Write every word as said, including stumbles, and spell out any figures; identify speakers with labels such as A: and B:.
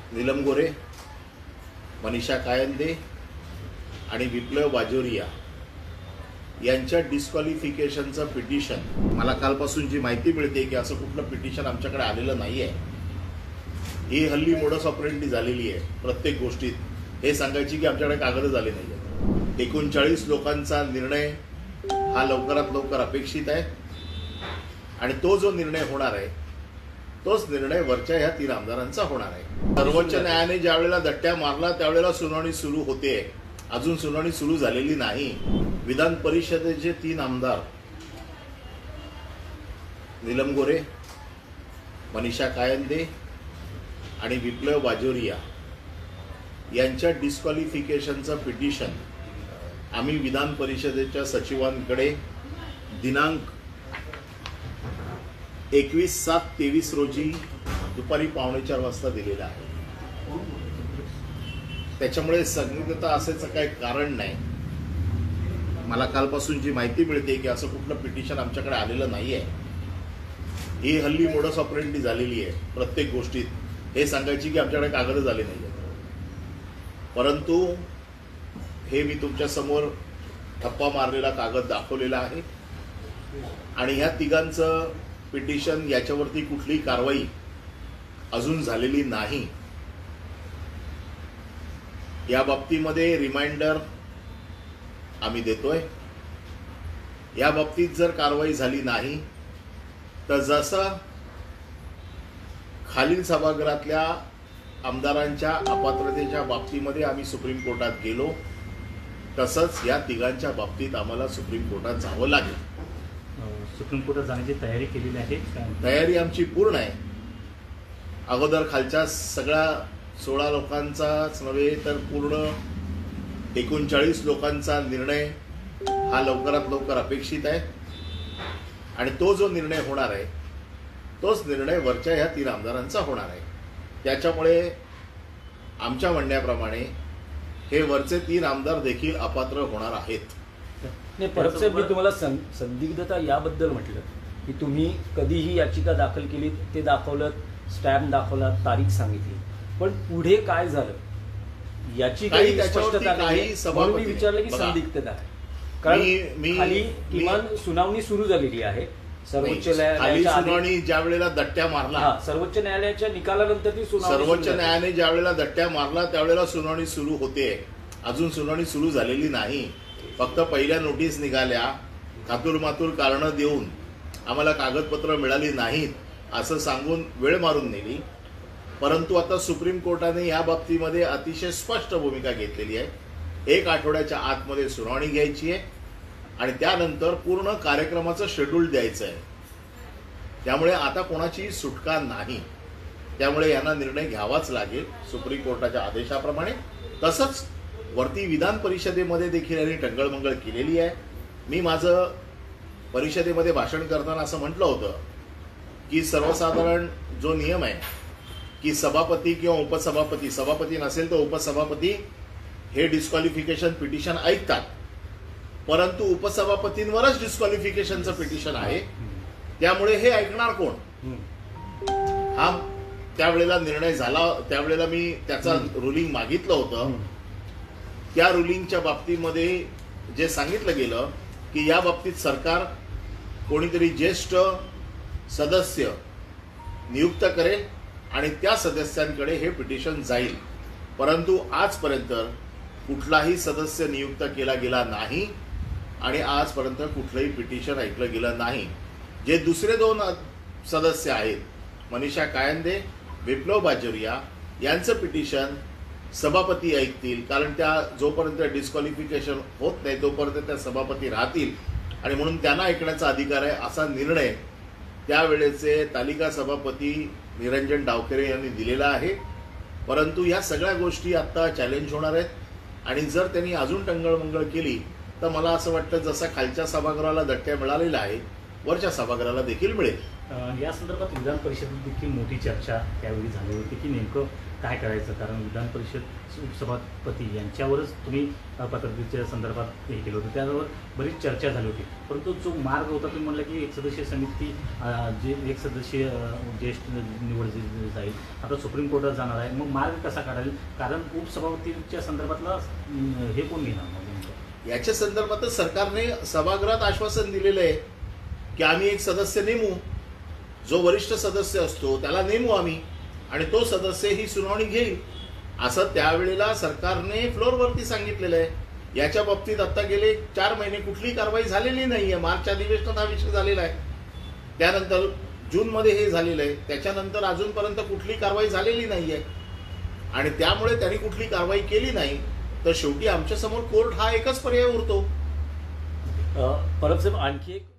A: नीलम गोरे, मनीषा कायंदे आणि विप्लव बाजोरिया यांच्या डिस्क्वालिफिकेशनचं पिटिशन, मला कालपासून जी माहिती मिळते की असं कुठलं पिटिशन आमच्याकडे आलेलं नाही आहे. ही हल्ली मोडस ऑपरेंडी झालेली आहे प्रत्येक गोष्टीत. हे सांगायची की आमच्याकडे कागद झाले नाही आहेत. एकोणचाळीस लोकांचा निर्णय हा लवकरात लवकर अपेक्षित आहे आणि तो जो निर्णय होणार आहे तोच निर्णय वरच्या ह्या तीन आमदारांचा होणार आहे. सर्वोच्च न्यायालयाने ज्या वेळेला दट्ट्या मारला त्यावेळेला सुनावणी सुरू होते. अजून सुनावणी सुरू झालेली नाही. विधान परिषदेचे तीन आमदार नीलम गोरे, मनीषा कायंदे आणि विप्लव बाजोरिया यांच्या डिस्क्वालिफिकेशनचं पिटिशन आम्ही विधान परिषदेच्या सचिवांकडे दिनांक एकवीस सात तेवीस रोजी दुपारी पावणे चार वाजता दिलेलं आहे. त्याच्यामुळे संदिग्धता असायचं काही कारण नाही. मला कालपासून जी माहिती मिळते की असं कुठलं पिटिशन आमच्याकडे आलेलं नाही आहे. ही हल्ली मोडस ऑपरेंडी झालेली आहे प्रत्येक गोष्टीत. हे सांगायची की आमच्याकडे कागद झाले नाही आहेत. परंतु हे मी तुमच्या समोर ठप्पा मारलेला कागद दाखवलेला आहे आणि ह्या तिघांचं पिटिशन याच्यावरती कुठलीही कारवाई अजून झालेली नाही. या बाबतीमध्ये रिमाइंडर आम्ही देतोय. या बाबतीत जर कारवाई झाली नाही तर जसं खालील सभागृहातल्या आमदारांच्या अपात्रतेच्या बाबतीमध्ये आम्ही सुप्रीम कोर्टात गेलो तसंच या तिघांच्या बाबतीत आम्हाला सुप्रीम कोर्टात जावं लागेल.
B: सुप्रीम कोर्टात जाण्याची तयारी केलेली आहे.
A: तयारी आमची पूर्ण आहे. अगोदर खालच्या सगळ्या सोळा लोकांचाच नव्हे तर पूर्ण एकोणचाळीस लोकांचा निर्णय हा लवकरात लवकर अपेक्षित आहे आणि तो जो निर्णय होणार आहे तोच निर्णय वरच्या ह्या तीन आमदारांचा होणार आहे. त्याच्यामुळे आमच्या म्हणण्याप्रमाणे हे वरचे तीन आमदार देखील अपात्र होणार आहेत.
C: नाही, परब साहेब, मी तुम्हाला संदिग्धता याबद्दल म्हटलं की तुम्ही कधीही याचिका दाखल केली, ते दाखवलं, स्टॅम्प दाखवला, तारीख सांगितली, पण पुढे काय झालं याची काही स्पष्टता नाही. म्हणून मी विचारलं की संदिग्धता आहे. कारण खाली किमान सुनावणी सुरू झालेली आहे. सर्वोच्च न्यायालयाच्या
A: सुनावणी ज्या वेळेला दट्ट्या मारला,
C: सर्वोच्च न्यायालयाच्या निकालानंतर ती सुनावणी,
A: सर्वोच्च न्यायालयाने ज्या वेळेला दट्ट्या मारला त्यावेळेला सुनावणी सुरू होते. अजून सुनावणी सुरू झालेली नाही. फक्त पहिल्या नोटीस निघाल्या, खातूरमातूर कारणं देऊन आम्हाला कागदपत्र मिळाली नाहीत असं सांगून वेळ मारून नेली. परंतु आता सुप्रीम कोर्टाने या बाबतीमध्ये अतिशय स्पष्ट भूमिका घेतलेली आहे. एक आठवड्याच्या आतमध्ये सुनावणी घ्यायची आहे आणि त्यानंतर पूर्ण कार्यक्रमाचं शेड्यूल द्यायचं आहे. त्यामुळे आता कोणाची सुटका नाही. त्यामुळे यांना निर्णय घ्यावाच लागेल सुप्रीम कोर्टाच्या आदेशाप्रमाणे. तसंच वरती विधान परिषदेमध्ये देखील यांनी टंगळमंगळ केलेली आहे. मी माझं परिषदेमध्ये भाषण करताना असं म्हटलं होतं की सर्वसाधारण जो नियम आहे की सभापती किंवा उपसभापती, सभापती नसेल तर उपसभापती हे डिस्क्वालिफिकेशन पिटिशन ऐकतात, परंतु उपसभापतींवरच डिस्क्वालिफिकेशनचं पिटिशन आहे. त्यामुळे हे ऐकणार कोण? हा त्यावेळेला निर्णय झाला. त्यावेळेला मी त्याचा रुलिंग मागितलं होतं. त्या रुलिंगच्या बाबतीमध्ये जे सांगितलं गेलं की या बाबतीत सरकार कोणीतरी ज्येष्ठ सदस्य नियुक्त करेल आणि त्या सदस्यांकडे हे पिटिशन जाईल. परंतु आजपर्यंत कुठलाही सदस्य नियुक्त केला गेला नाही आणि आजपर्यंत कुठलंही पिटिशन ऐकलं गेलं नाही. जे दुसरे दोन सदस्य आहेत, मनीषा कायंदे, विप्लव बाजोरिया, यांचं पिटिशन सभापती ऐकतील. कारण त्या जोपर्यंत डिस्क्वालिफिकेशन होत नाही तोपर्यंत त्या सभापती राहतील आणि म्हणून त्यांना ऐकण्याचा अधिकार आहे असा निर्णय त्यावेळेचे तालिका सभापती निरंजन डावखरे यांनी दिलेला आहे. परंतु या सगळ्या गोष्टी आता चॅलेंज होणार आहेत आणि जर त्यांनी अजून टंगळमंगळ केली तर मला असं वाटतं जसा खालच्या सभागृहाला दट्ट्या मिळालेल्या आहेत वरच्या सभागृहाला देखील मिळेल.
B: अं, या संदर्भात विधान परिषदेत देखील मोठी चर्चा त्यावेळी झाली होती की नेमकं काय करायचं, कारण विधान परिषद उपसभापती यांच्यावरच तुम्ही अं, पत्रकारितेच्या संदर्भात हे केलं होतं, त्यावर बरीच चर्चा झाली होती. परंतु जो मार्ग होता तुम्ही म्हटलं की एक सदस्यीय समिती अं, जे एक सदस्यीय अं, ज्येष्ठ निवड जी जाईल आता सुप्रीम कोर्टात जाणार आहे, मग मार्ग कसा काढाल, कारण उपसभापतीच्या संदर्भातला अं, हे कोण घेणार मग नेमकं?
A: याच्या संदर्भातच सरकारने सभागृहात आश्वासन दिलेलं आहे की आम्ही एक सदस्य नेमू, जो वरिष्ठ सदस्य असतो त्याला नेमू आम्ही आणि तो सदस्य ही सुनावणी घेईल, असं त्यावेळेला सरकारने फ्लोअरवरती सांगितलेलं आहे. याच्या बाबतीत आता गेले चार महिने कुठलीही कारवाई झालेली नाहीये. मार्च अधिवेशनात हा विषय झालेला आहे, त्यानंतर जूनमध्ये हे झालेलं आहे, त्याच्यानंतर अजूनपर्यंत कुठली कारवाई झालेली नाहीये आणि त्यामुळे त्यांनी कुठली कारवाई केली नाही तर शेवटी आमच्या समोर कोर्ट हा एकच पर्याय उरतो.
C: परब साहेब, आणखी एक